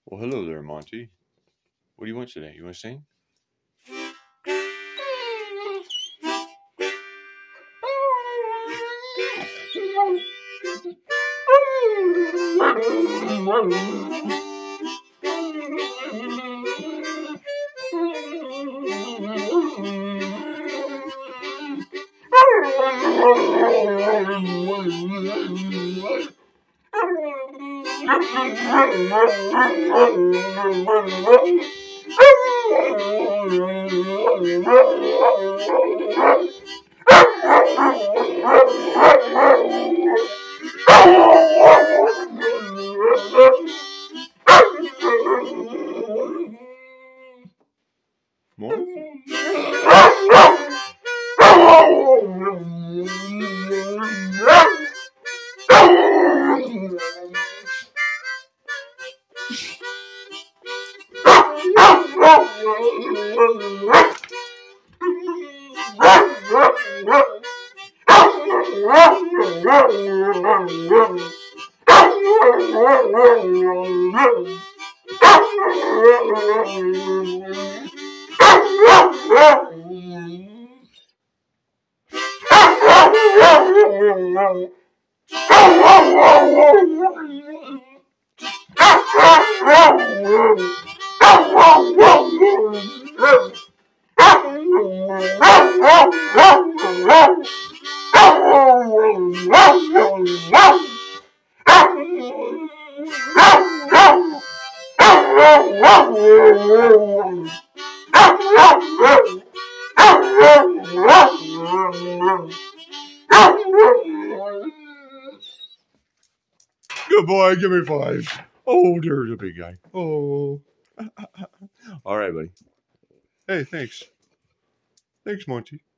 Well, hello there, Monty. What do you want today? You want to sing? More? Good boy, give me 5. Oh, there's a big guy. Oh. All right, buddy. Hey, thanks. Thanks, Monty.